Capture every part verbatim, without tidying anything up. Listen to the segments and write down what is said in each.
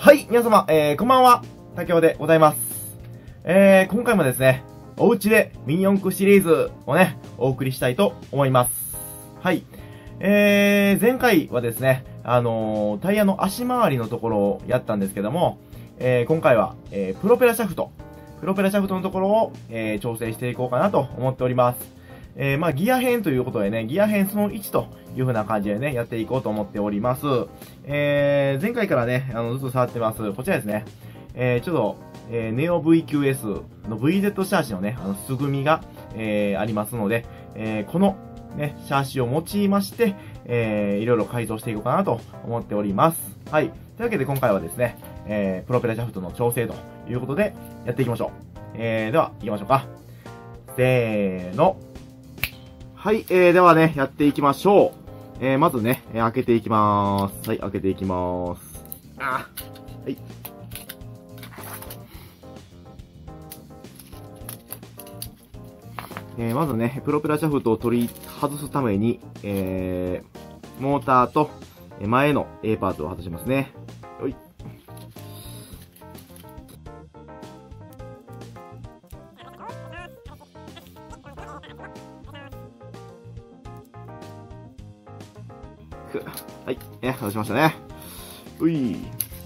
はい、皆様、えー、こんばんは。竹雄でございます。えー、今回もですね、おうちでミニ四駆シリーズをね、お送りしたいと思います。はい。えー、前回はですね、あのー、タイヤの足回りのところをやったんですけども、えー、今回は、えー、プロペラシャフト、プロペラシャフトのところを、えー、調整していこうかなと思っております。えー、まあ、ギア編ということでね、ギア編そのいちという風な感じでね、やっていこうと思っております。えー、前回からね、あの、ずっと触ってます。こちらですね。えー、ちょっと、えー、ネオ ブイキューエス の ブイゼット シャーシのね、あの、素組みが、えー、ありますので、えー、この、ね、シャーシを用いまして、えー、いろいろ改造していこうかなと思っております。はい。というわけで今回はですね、えー、プロペラシャフトの調整ということで、やっていきましょう。えー、では、行きましょうか。せーの。はい、えー、ではね、やっていきましょう。えー、まずね、えー、開けていきまーす。はい、開けていきまーす。あー、はい。えー、まずね、プロペラシャフトを取り外すために、えー、モーターと前の A パーツを外しますね。よい。はい、ね、外しましたね。うい。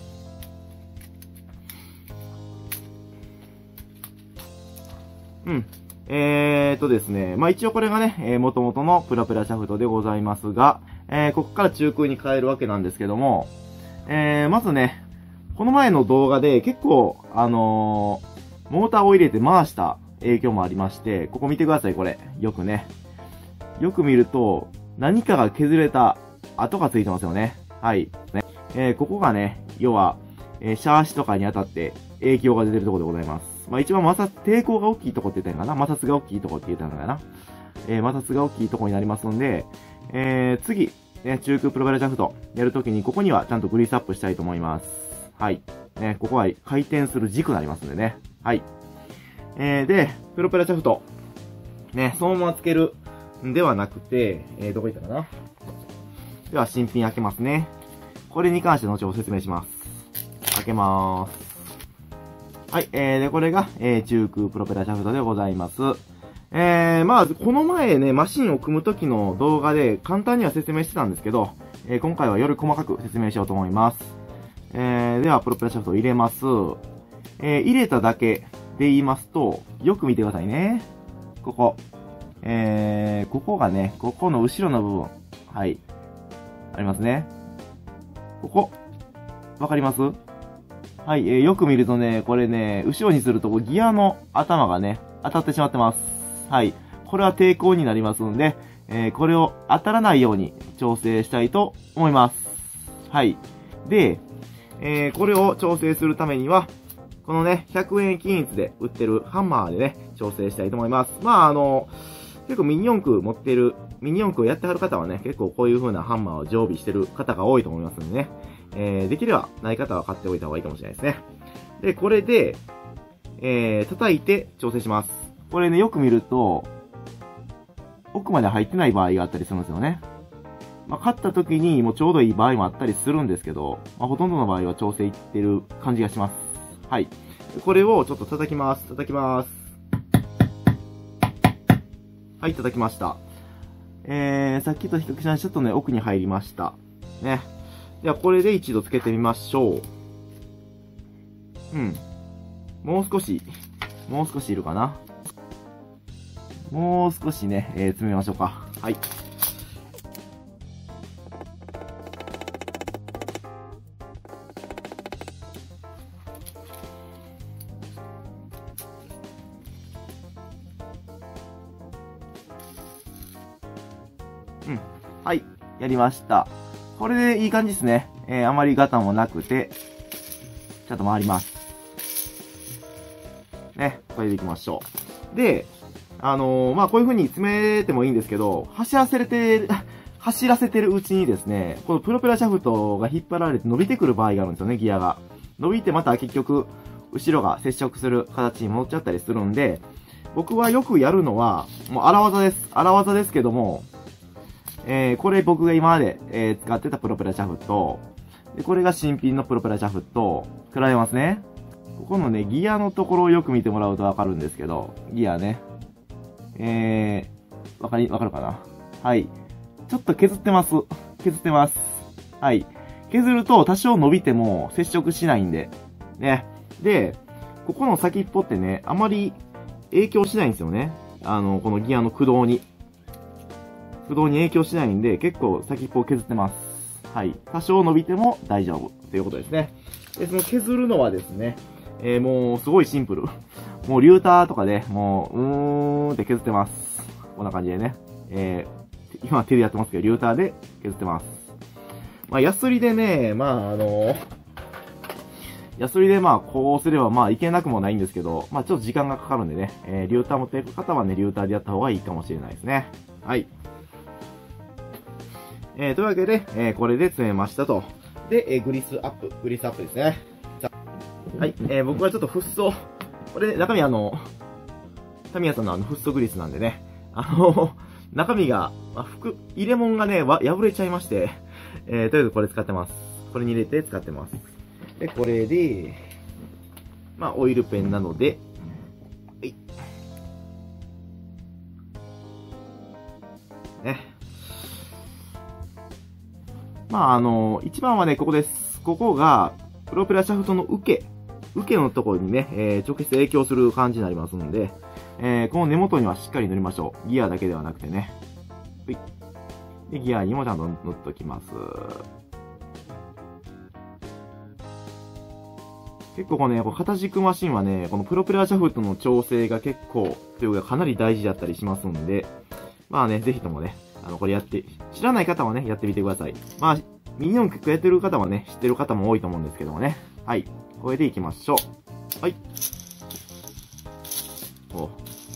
うん。えーとですね、まあ、一応これがね、えー、元々のプロペラシャフトでございますが、えー、ここから中空に変えるわけなんですけども、えー、まずね、この前の動画で結構、あのー、モーターを入れて回した影響もありまして、ここ見てください、これ。よくね。よく見ると、何かが削れた跡がついてますよね。はい。ね。えー、ここがね、要は、えー、シャーシとかに当たって影響が出てるところでございます。まあ一番摩擦、抵抗が大きいとこって言ったのかな、摩擦が大きいとこって言ったのかな。えー、摩擦が大きいとこになりますんで、えー、次、ね、中空プロペラシャフトやるときに、ここにはちゃんとグリースアップしたいと思います。はい。ね、ここは回転する軸になりますんでね。はい。えー、で、プロペラシャフト。ね、そのままつけるんではなくて、えー、どこ行ったかな。では、新品開けますね。これに関して後ほど説明します。開けまーす。はい、えー、で、これが、えー、中空プロペラシャフトでございます。えー、まあ、この前ね、マシンを組む時の動画で簡単には説明してたんですけど、えー、今回はより細かく説明しようと思います。えー、では、プロペラシャフトを入れます。えー、入れただけで言いますと、よく見てくださいね。ここ。えー、ここがね、ここの後ろの部分。はい。ありますね。ここ。わかります？はい、えー、よく見るとね、これね、後ろにするとギアの頭がね、当たってしまってます。はい。これは抵抗になりますので、えー、これを当たらないように調整したいと思います。はい。で、えー、これを調整するためには、このね、ひゃくえん均一で売ってるハンマーでね、調整したいと思います。まあ、あの、結構ミニ四駆持ってる、ミニ四駆をやってはる方はね、結構こういう風なハンマーを常備してる方が多いと思いますのでね。えー、できればない方は買っておいた方がいいかもしれないですね。で、これで、えー、叩いて調整します。これね、よく見ると、奥まで入ってない場合があったりするんですよね。まあ、買った時にもうちょうどいい場合もあったりするんですけど、まあ、ほとんどの場合は調整いってる感じがします。はい。これをちょっと叩きます。叩きます。はい、叩きました。えー、さっきと比較しちょっとね、奥に入りました。ね。では、これで一度つけてみましょう。うん。もう少し、もう少しいるかな。もう少しね、えー、詰めましょうか。はい。うん。はい。やりました。これでいい感じですね。えー、あまりガタもなくて、ちゃんと回ります。ね。これでいきましょう。で、あのー、まあ、こういう風に詰めてもいいんですけど、走らせてる、走らせてるうちにですね、このプロペラシャフトが引っ張られて伸びてくる場合があるんですよね、ギアが。伸びてまた結局、後ろが接触する形に戻っちゃったりするんで、僕はよくやるのは、もう荒技です。荒技ですけども、えー、これ僕が今まで、えー、使ってたプロペラシャフト。 で、これが新品のプロペラシャフト。比べますね。ここのね、ギアのところをよく見てもらうとわかるんですけど、ギアね。えー、わかり、わかるかな？はい。ちょっと削ってます。削ってます。はい。削ると多少伸びても接触しないんで。ね。で、ここの先っぽってね、あまり影響しないんですよね。あの、このギアの駆動に。駆動に影響しないんで、結構先っぽを削ってます。はい。多少伸びても大丈夫ということですね。で、その削るのはですね、えー、もうすごいシンプル。もうリューターとかで、もう、うーんって削ってます。こんな感じでね。えー、今手でやってますけど、リューターで削ってます。まあ、ヤスリでね、まあ、あのー、ヤスリでまあ、こうすればまあ、いけなくもないんですけど、まあ、ちょっと時間がかかるんでね、えー、リューター持っていく方はね、リューターでやった方がいいかもしれないですね。はい。えー、というわけで、えー、これで詰めましたと。で、えー、グリスアップ、グリスアップですね。はい、えー、僕はちょっとフッ素、これ、中身あの、タミヤさんのあの、フッ素グリスなんでね、あの、中身が、まあ、服、入れ物がね、わ、破れちゃいまして、えー、とりあえずこれ使ってます。これに入れて使ってます。で、これで、まあ、オイルペンなので、はい。ね。まあ、あの、一番はね、ここです。ここが、プロペラシャフトの受け。受けのところにね、えー、直接影響する感じになりますので、えー、この根元にはしっかり塗りましょう。ギアだけではなくてね。はい。で、ギアにもちゃんと塗っときます。結構このね、この肩軸マシンはね、このプロペラシャフトの調整が結構、というかかなり大事だったりしますんで、まあね、ぜひともね、あの、これやって、知らない方はね、やってみてください。まあ、ミニ四駆やってる方はね、知ってる方も多いと思うんですけどもね。はい。これでいきましょう。はい。お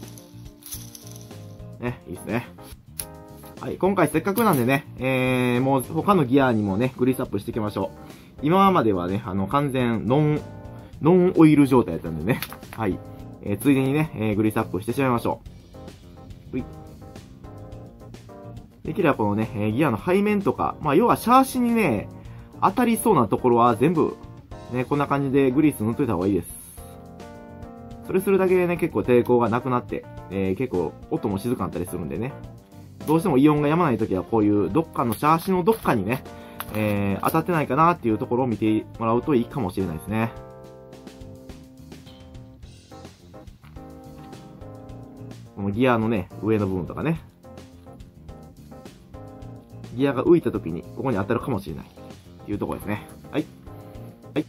ね、いいですね。はい。今回せっかくなんでね、えー、もう他のギアにもね、グリスアップしていきましょう。今まではね、あの、完全ノン、ノンオイル状態だったんでね。はい。えー、ついでにね、えー、グリスアップしてしまいましょう。はい。できればこのね、えー、ギアの背面とか、まあ、要はシャーシにね、当たりそうなところは全部、ね、こんな感じでグリス塗っといた方がいいです。それするだけでね、結構抵抗がなくなって、えー、結構音も静かになったりするんでね。どうしてもイオンが止まないときはこういうどっかのシャーシのどっかにね、えー、当たってないかなっていうところを見てもらうといいかもしれないですね。このギアのね、上の部分とかね。ギアが浮いたときにここに当たるかもしれないっていうところですね。はい。はい。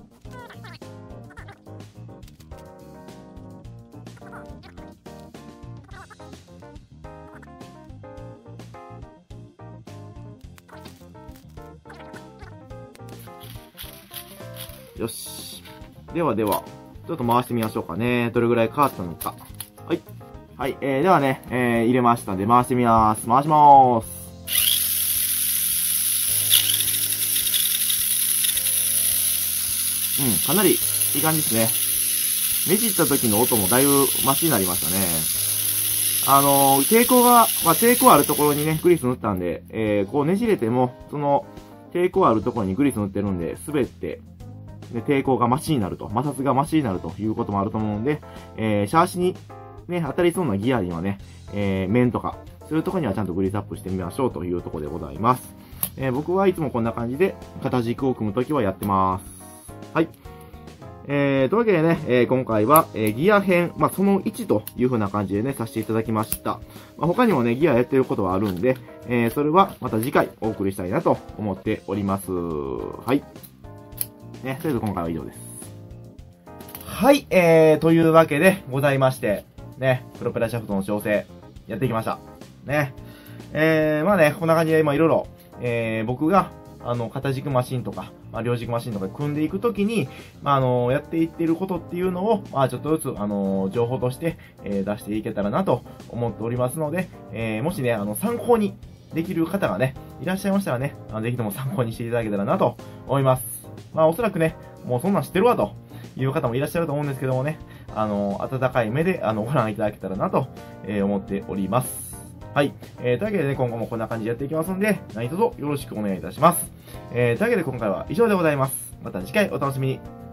よし。ではでは、ちょっと回してみましょうかね。どれぐらい変わったのか。はい。はい。えー、ではね、えー、入れましたんで回してみます。回しまーす。うん、かなりいい感じですね。ねじった時の音もだいぶマシになりましたね。あのー、抵抗が、まあ、抵抗あるところにね、グリス塗ったんで、えー、こうねじれても、その、抵抗あるところにグリス塗ってるんで、滑って、で、抵抗がマシになると、摩擦がマシになるということもあると思うんで、えー、シャーシに、ね、当たりそうなギアにはね、えー、面とか、そういうところにはちゃんとグリスアップしてみましょうというところでございます。えー、僕はいつもこんな感じで、肩軸を組むときはやってます。はい。えー、というわけでね、えー、今回は、えー、ギア編、まあ、そのいちという風な感じでね、させていただきました。まあ、他にもね、ギアやってることはあるんで、えー、それはまた次回お送りしたいなと思っております。はい。ね、とりあえず今回は以上です。はい、えー、というわけでございまして、ね、プロペラシャフトの調整、やっていきました。ね。えー、まあね、こんな感じで今いろいろ、えー、僕が、あの、肩軸マシンとか、まあ、両軸マシンとか組んでいくときに、まあ、あの、やっていっていることっていうのを、まあ、ちょっとずつ、あの、情報として、えー、出していけたらなと思っておりますので、えー、もしね、あの、参考にできる方がね、いらっしゃいましたらね、あのぜひとも参考にしていただけたらなと思います。まあ、おそらくね、もうそんなん知ってるわという方もいらっしゃると思うんですけどもね、あの、温かい目で、あの、ご覧いただけたらなと、えー、思っております。はい。えー、というわけでね、今後もこんな感じでやっていきますんで、何卒よろしくお願いいたします。ええー、というわけで今回は以上でございます。また次回お楽しみに。